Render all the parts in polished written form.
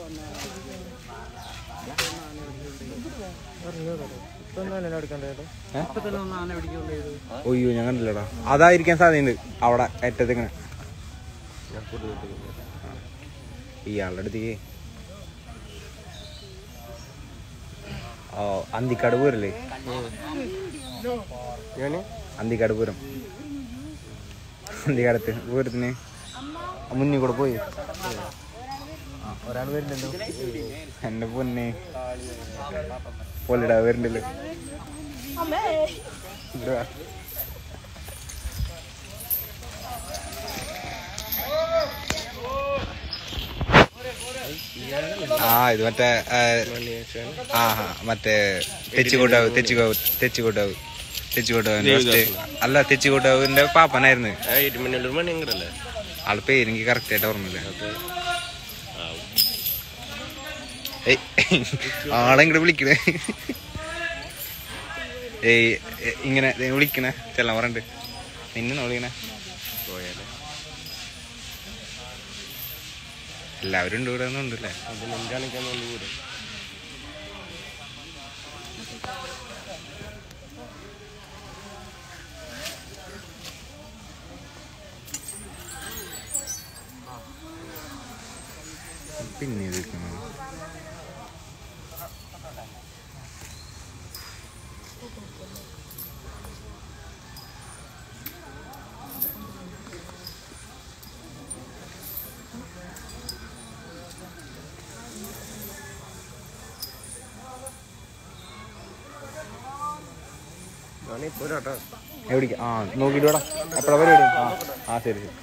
ഒയ്യോ ഞാൻ കണ്ടില്ലടാ. അതായിരിക്കാൻ സാധ്യതയുണ്ട് അവിടെ ഏറ്റത്ത് ഇങ്ങനെ ഇയാളുടെ അടുത്തേക്ക്. ഓ അന്തിക്കാട് പൂരല്ലേ? അന്തിക്കാട് പൂരം. അന്തിക്കാടത്ത് പൂരത്തിന് മുന്നിൽ കൂടെ പോയി. ഒരാൾ വരുന്നുണ്ടല്ലോ എന്റെ പൊന്നെ പൊല്ലിടാ വരുന്നുണ്ടല്ലോ. ഇത് മറ്റേ മറ്റേ തെച്ചിക്കോട്ടാവ് അല്ല, തെച്ചിക്കോട്ടാവിന്റെ പാപ്പനായിരുന്നു. ആള് പേരെനിക്ക് കറക്റ്റ് ആയിട്ട് ഓർമ്മയില്ല. ആളെങ്ങോട്ട് വിളിക്കണേ ഇങ്ങനെ വിളിക്കണേ ചെല്ലാൻ പറഞ്ഞിട്ട് നിന്നെ വിളിക്കണേ. എല്ലാവരും ഉണ്ട് ഇവിടെ ഒന്നും ഉണ്ടല്ലേ. പിന്നെ എവിടേക്ക് നോക്കിട്ട് വേടാ എപ്പോഴാ പരിപാടി? ശരി ശരി.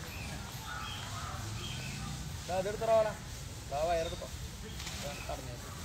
അതെടുത്തോ വയറെടുത്തോ.